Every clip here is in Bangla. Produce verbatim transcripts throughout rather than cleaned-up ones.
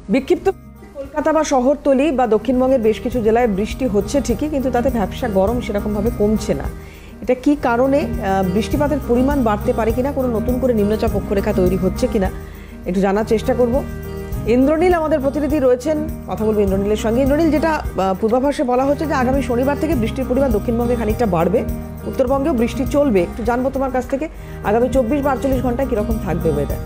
বিক্ষিপ্ত কলকাতা বা শহরতলি বা দক্ষিণবঙ্গের বেশ কিছু জেলায় বৃষ্টি হচ্ছে ঠিকই, কিন্তু তাতে ভ্যাপসা গরম সেরকমভাবে কমছে না। এটা কি কারণে? বৃষ্টিপাতের পরিমাণ বাড়তে পারে কিনা, কোনো নতুন করে নিম্নচাপ অক্ষরেখা তৈরি হচ্ছে কিনা একটু জানার চেষ্টা করব। ইন্দ্রনীল আমাদের প্রতিনিধি রয়েছেন, কথা বলবো ইন্দ্রনীলের সঙ্গে। ইন্দ্রনীল, যেটা পূর্বাভাসে বলা হচ্ছে যে আগামী শনিবার থেকে বৃষ্টির পরিমাণ দক্ষিণবঙ্গে খানিকটা বাড়বে, উত্তরবঙ্গেও বৃষ্টি চলবে, একটু জানবো তোমার কাছ থেকে আগামী চব্বিশ বা আটচল্লিশ ঘন্টায় কিরকম থাকবে ওয়েদার?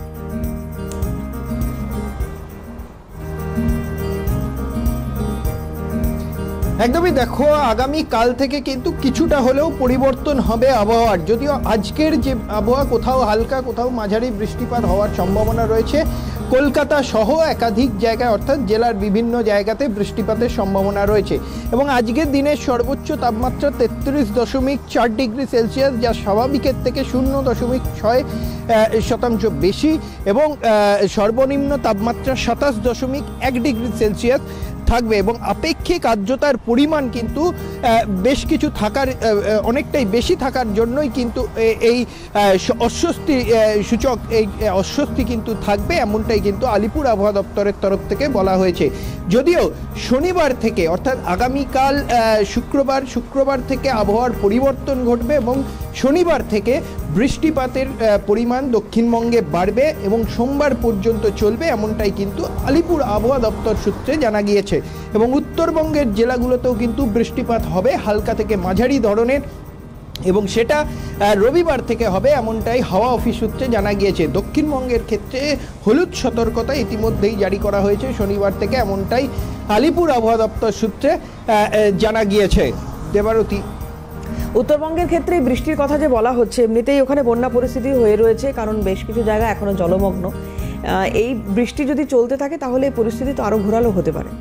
একদমই, দেখো আগামী কাল থেকে কিন্তু কিছুটা হলেও পরিবর্তন হবে আবহাওয়ার। যদিও আজকের যে আবহাওয়া কোথাও হালকা কোথাও মাঝারি বৃষ্টিপাত হওয়ার সম্ভাবনা রয়েছে। কলকাতা সহ একাধিক জায়গায় অর্থাৎ জেলার বিভিন্ন জায়গাতে বৃষ্টিপাতের সম্ভাবনা রয়েছে এবং আজকের দিনের সর্বোচ্চ তাপমাত্রা তেত্রিশ দশমিক চার ডিগ্রি সেলসিয়াস, যা স্বাভাবিকের থেকে শূন্য দশমিক ছয় শতাংশ বেশি, এবং সর্বনিম্ন তাপমাত্রা সাতাশ দশমিক এক ডিগ্রি সেলসিয়াস থাকবে এবং আপেক্ষিক আর্দ্রতার পরিমাণ কিন্তু বেশ কিছু থাকার অনেকটাই বেশি থাকার জন্যই কিন্তু এই অস্বস্তি সূচক এই অস্বস্তি কিন্তু থাকবে, এমনটাই কিন্তু আলিপুর আবহাওয়া দপ্তরের তরফ থেকে বলা হয়েছে। যদিও শনিবার থেকে অর্থাৎ আগামীকাল শুক্রবার শুক্রবার থেকে আবহাওয়ার পরিবর্তন ঘটবে এবং শনিবার থেকে বৃষ্টিপাতের পরিমাণ দক্ষিণবঙ্গে বাড়বে এবং সোমবার পর্যন্ত চলবে, এমনটাই কিন্তু আলিপুর আবহাওয়া দপ্তর সূত্রে জানা গিয়েছে। এবং উত্তরবঙ্গের জেলাগুলোতেও কিন্তু বৃষ্টিপাত হবে হালকা থেকে মাঝারি ধরনের, এবং সেটা রবিবার থেকে হবে, এমনটাই হাওয়া অফিস সূত্রে জানা গিয়েছে। দক্ষিণবঙ্গের ক্ষেত্রে হলুদ সতর্কতা ইতিমধ্যেই জারি করা হয়েছে শনিবার থেকে, এমনটাই আলিপুর আবহাওয়া দপ্তর সূত্রে জানা গিয়েছে। দেবারতী, উত্তরবঙ্গের ক্ষেত্রে বৃষ্টির কথা যে বলা হচ্ছে, এমনিতেই ওখানে বন্যা পরিস্থিতি হয়ে রয়েছে, কারণ বেশ কিছু জায়গা এখনো জলমগ্ন। এই বৃষ্টি যদি চলতে থাকে তাহলে এই পরিস্থিতি তো আরো ঘোরালো হতে পারে।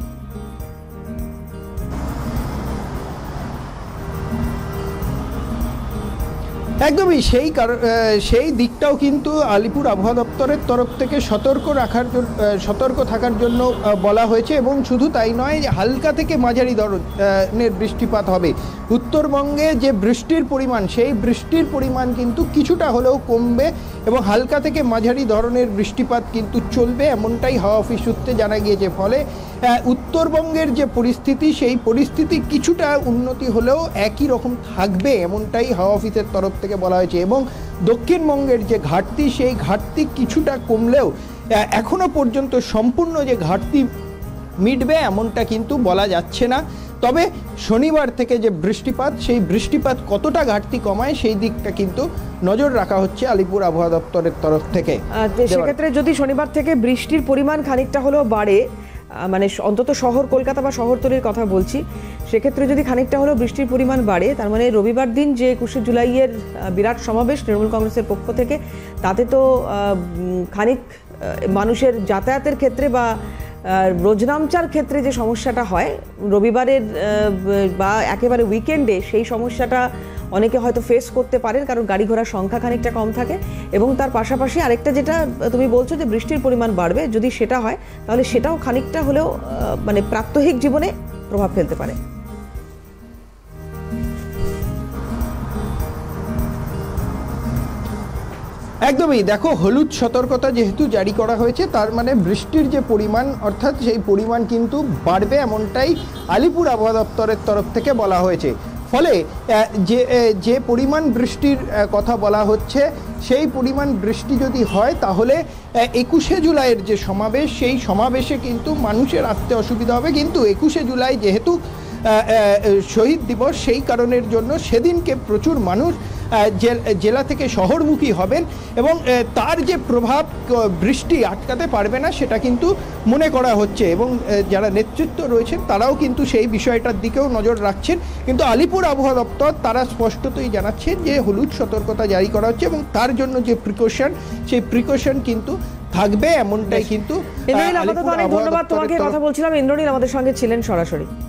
একদমই সেই কারণ সেই দিকটাও কিন্তু আলিপুর আবহাওয়া দপ্তরের তরফ থেকে সতর্ক রাখার সতর্ক থাকার জন্য বলা হয়েছে। এবং শুধু তাই নয়, হালকা থেকে মাঝারি ধরনের বৃষ্টিপাত হবে। উত্তরবঙ্গে যে বৃষ্টির পরিমাণ, সেই বৃষ্টির পরিমাণ কিন্তু কিছুটা হলেও কমবে এবং হালকা থেকে মাঝারি ধরনের বৃষ্টিপাত কিন্তু চলবে, এমনটাই হাওয়া অফিস সূত্রে জানা গিয়েছে। ফলে উত্তরবঙ্গের যে পরিস্থিতি, সেই পরিস্থিতি কিছুটা উন্নতি হলেও একই রকম থাকবে, এমনটাই হাওয়া অফিসের তরফ থেকে বলা হয়েছে। এবং দক্ষিণবঙ্গের যে ঘাটতি, সেই ঘাটতি কিছুটা কমলেও এখনো পর্যন্ত সম্পূর্ণ যে ঘাটতি মিটবে এমনটা কিন্তু বলা যাচ্ছে না। তবে শনিবার থেকে যে বৃষ্টিপাত, সেই বৃষ্টিপাত কতটা ঘাটতি কমায় সেই দিকটা কিন্তু নজর রাখা হচ্ছে আলিপুর আবহাওয়া দপ্তরের তরফ থেকে। সেক্ষেত্রে যদি শনিবার থেকে বৃষ্টির পরিমাণ খানিকটা হলেও বাড়ে, মানে অন্তত শহর কলকাতা বা শহরতলির কথা বলছি, সেক্ষেত্রে যদি খানিকটা হলেও বৃষ্টির পরিমাণ বাড়ে, তার মানে রবিবার দিন যে একুশে জুলাইয়ের বিরাট সমাবেশ তৃণমূল কংগ্রেসের পক্ষ থেকে, তাতে তো খানিক মানুষের যাতায়াতের ক্ষেত্রে বা রোজনামচার ক্ষেত্রে যে সমস্যাটা হয় রবিবারের বা একেবারে উইকেন্ডে, সেই সমস্যাটা অনেকে হয়তো ফেস করতে পারেন, কারণ গাড়ি ঘোড়ার সংখ্যা খানিকটা কম থাকে। এবং তার পাশাপাশি আরেকটা যেটা তুমি বলছো যে বৃষ্টির পরিমাণ বাড়বে, যদি সেটা হয় তাহলে সেটাও খানিকটা হলেও মানে প্রাত্যহিক জীবনে প্রভাব ফেলতে পারে। একদমই, দেখো হলুদ সতর্কতা যেহেতু জারি করা হয়েছে, তার মানে বৃষ্টির যে পরিমাণ অর্থাৎ সেই পরিমাণ কিন্তু বাড়বে, এমনটাই আলিপুর আবহাওয়া দপ্তরের তরফ থেকে বলা হয়েছে। ফলে যে যে পরিমাণ বৃষ্টির কথা বলা হচ্ছে, সেই পরিমাণ বৃষ্টি যদি হয় তাহলে একুশে জুলাইয়ের যে সমাবেশ, সেই সমাবেশে কিন্তু মানুষের আসতে অসুবিধা হবে। কিন্তু একুশে জুলাই যেহেতু শহীদ দিবস, সেই কারণের জন্য সেদিনকে প্রচুর মানুষ জেলা থেকে শহরমুখী হবেন এবং তার যে প্রভাব বৃষ্টি আটকাতে পারবে না সেটা কিন্তু মনে করা হচ্ছে। এবং যারা নেতৃত্ব রয়েছেন তারাও কিন্তু সেই বিষয়টার দিকেও নজর রাখছেন। কিন্তু আলিপুর আবহাওয়া দপ্তর তারা স্পষ্টতই জানাচ্ছেন যে হলুদ সতর্কতা জারি করা হচ্ছে এবং তার জন্য যে প্রিকশন, সেই প্রিকশন কিন্তু থাকবে, এমনটাই কিন্তু। ধন্যবাদ তোমাকে, কথা বলছিলাম ইন্দ্রনীল আমাদের সঙ্গে ছিলেন সরাসরি।